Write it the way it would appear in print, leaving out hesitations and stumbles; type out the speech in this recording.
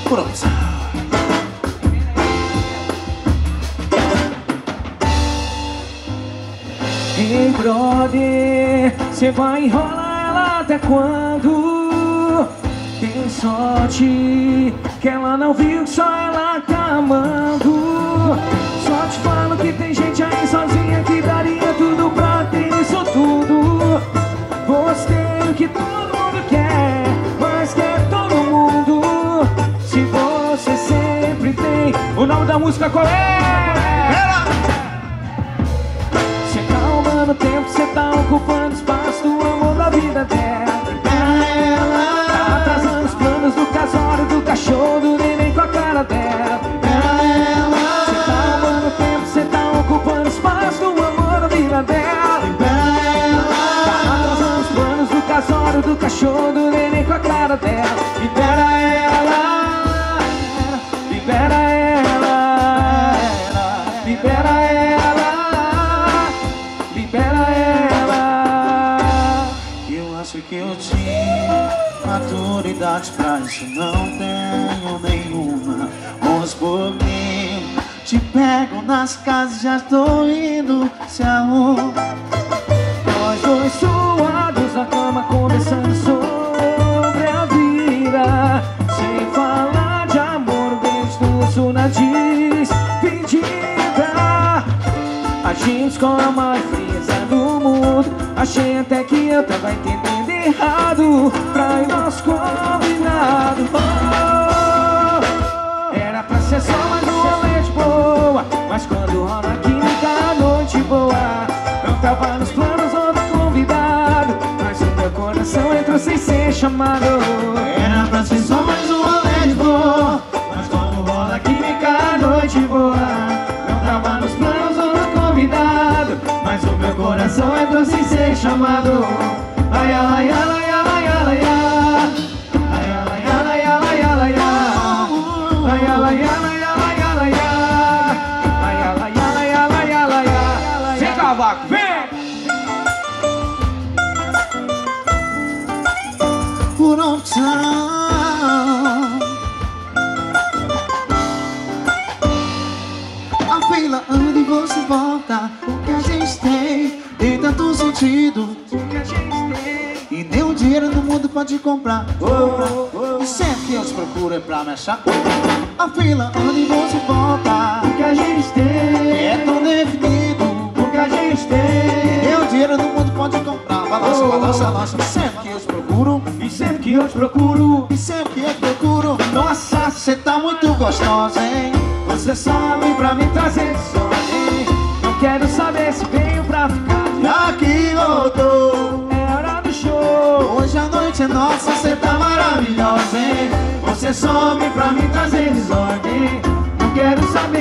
Pronto. Ei, brother, cê vai enrolar ela até quando? Tem sorte que ela não viu que só ela tá amando. Só te falo que tem gente aí sozinha que daria tudo pra ter isso tudo. Gostei o que todo mundo quer, mas quer todo mundo. Se você sempre tem... O nome da música qual é? Cê calma no tempo, cê tá ocupando espaço do amor da vida dela. Tá atrasando os planos do casório, do cachorro, do neném com a cara dela. Cê calma no tempo, cê tá ocupando espaço do amor da vida dela. Tá atrasando os planos do casório, do cachorro, do neném com a cara dela. Libera ela, libera ela, libera ela, libera ela. Eu acho que eu tinha maturidade pra isso, não tenho nenhuma. Mas por mim, te pego nas casas, já tô indo, se arruma. Nós dois suados na cama, conversando sobre a vida, sem falar de amor, beijo na despedida. A gente com a mais frieza do mundo. Achei até que eu tava entendendo errado. Trai nosso combinado. Era pra ser só mais uma noite boa, mas quando rola a química a noite boa. Não tava nos planos outro convidado, mas o meu coração entrou sem ser chamado. Era pra ser só mais uma noite boa, mas quando rola a química a noite boa. Não tava nos planos outro convidado, mas o meu coração entrou sem ser chamado. Ai, ai, ai, ai, ai, ai, ai, ai. Ai, ai, ai, ai, ai, ai, ai. Ai, ai, ai, ai, ai, ai, ai. Ai, ai, ai, ai, ai, ai. Vem, cavaco, vem! Por opção, a fila anda e você volta. O que a gente tem tanto sentido, O que a gente tem. e nem o dinheiro do mundo pode comprar. E sempre que eu te procuro é pra me achar. A fila anda e você volta. O que a gente tem. É tão definido, O que a gente e tem. nem o dinheiro do mundo pode comprar. Balança, balança, balança. Sempre que eu te procuro, E sempre que eu te procuro, e sempre que eu te procuro, nossa, você tá muito gostosa, hein? você sobe pra me trazer desordem. Não quero saber se venho pra ficar. Já que voltou, É hora do show. hoje a noite é nossa, você tá maravilhosa, hein? Você sobe pra me trazer desordem. Não quero saber